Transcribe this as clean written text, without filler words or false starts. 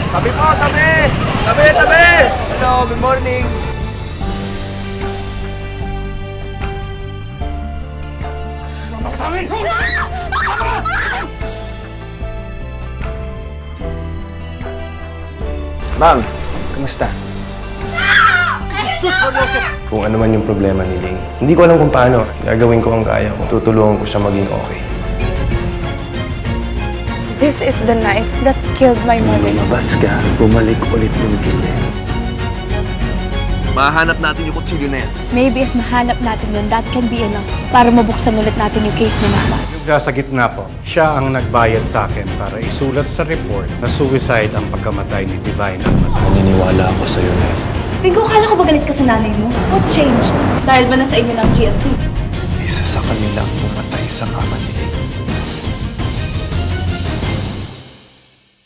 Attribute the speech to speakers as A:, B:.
A: Tabi po, tabi! Tabi, tabi! Hello, good morning! Ako sa amin!
B: Ma'am, kamusta? Kung ano man yung problema ni Ling, hindi ko alam kung paano. Gagawin ko ang kaya ko. Tutulungan ko siya maging okay.
C: This is the knife that killed my
B: Kung
C: mother.
B: lumabas ka, bumalik ulit yung kilid.
A: Mahanap natin yung kutsilyo na yan.
C: Maybe if mahanap natin yun, that can be enough para mabuksan ulit natin yung case ni Mama.
D: Yung nasa gitna po, siya ang nagbayad sa akin para isulat sa report na suicide ang pagkamatay ni Divine Almazan.
B: Naniniwala ako sa'yo, Nen.
C: Pingo, kala ko ba galit ka sa nanay mo? What changed? Dahil ba nasa inyo ng GNC?
B: Isa sa kanilang pumatay sa mama nila.